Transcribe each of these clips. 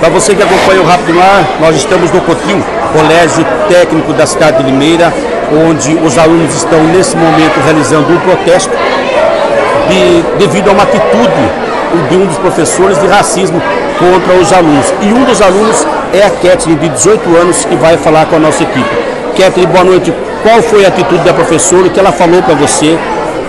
Para você que acompanha o Rápido no Ar, nós estamos no COTIL, Colégio Técnico da cidade de Limeira, onde os alunos estão nesse momento realizando um protesto devido a uma atitude de um dos professores de racismo contra os alunos. E um dos alunos é a Kathleen, de 18 anos, que vai falar com a nossa equipe. Kathleen, boa noite. Qual foi a atitude da professora, o que ela falou para você?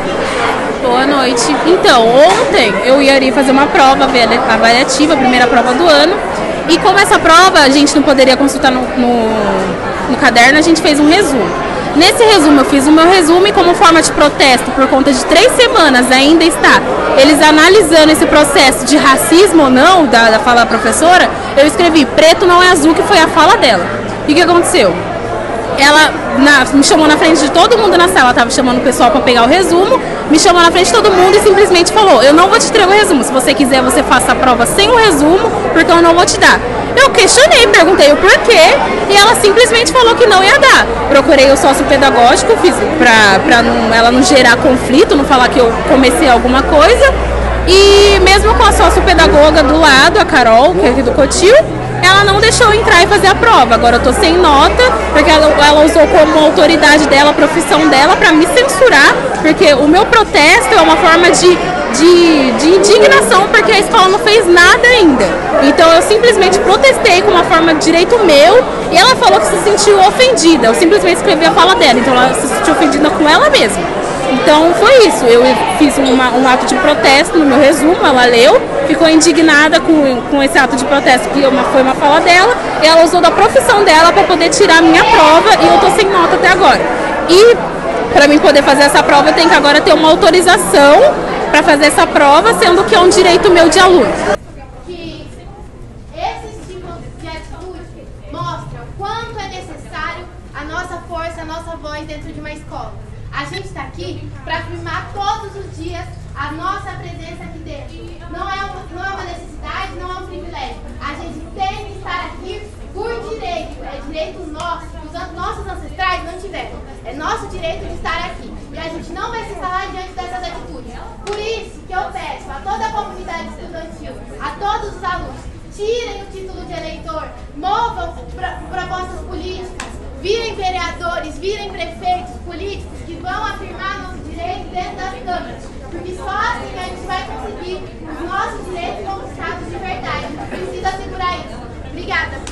Boa noite. Então, ontem eu iria fazer uma prova avaliativa, a primeira prova do ano. E como essa prova a gente não poderia consultar no caderno, a gente fez um resumo. Nesse resumo, eu fiz o meu resumo e como forma de protesto, por conta de 3 semanas ainda está eles analisando esse processo de racismo ou não, da fala da professora, eu escrevi preto não é azul, que foi a fala dela. E o que aconteceu? Ela me chamou na frente de todo mundo na sala, estava chamando o pessoal para pegar o resumo, me chamou na frente de todo mundo e simplesmente falou: eu não vou te entregar o resumo, se você quiser você faça a prova sem o resumo, porque eu não vou te dar. Eu questionei, perguntei o porquê e ela simplesmente falou que não ia dar. Procurei o sócio pedagógico, fiz para ela não gerar conflito, não falar que eu comecei alguma coisa. E mesmo com a sócio-pedagoga do lado, a Carol, que é aqui do COTIL, ela não deixou eu entrar e fazer a prova. Agora eu tô sem nota, porque ela usou como autoridade dela, a profissão dela, para me censurar, porque o meu protesto é uma forma de indignação, porque a escola não fez nada ainda. Então eu simplesmente protestei com uma forma de direito meu, e ela falou que se sentiu ofendida. Eu simplesmente escrevi a fala dela, então ela se sentiu ofendida com ela mesma. Então foi isso, eu fiz um ato de protesto no meu resumo, ela leu, ficou indignada com esse ato de protesto, que foi uma fala dela, e ela usou da profissão dela para poder tirar a minha prova, e eu tô sem nota até agora. E para mim poder fazer essa prova, eu tenho que agora ter uma autorização para fazer essa prova, sendo que é um direito meu de aluno. Que esse tipo de atitude mostra o quanto é necessário a nossa força, a nossa voz dentro de uma escola. A gente está aqui para afirmar todos os dias a nossa presença aqui dentro. Não é uma necessidade, não é um privilégio. A gente tem que estar aqui por direito. É direito nosso, que os nossos ancestrais não tiveram. É nosso direito de estar aqui. E a gente não vai se calar diante dessas atitudes. Por isso que eu peço a toda a comunidade estudantil, a todos os alunos, tirem o título de eleitor, movam propostas políticas, virem vereadores, virem prefeitos políticos que vão afirmar nosso direito dentro das câmaras. Porque só assim a gente vai conseguir os nossos direitos conquistados de verdade. Precisa segurar isso. Obrigada.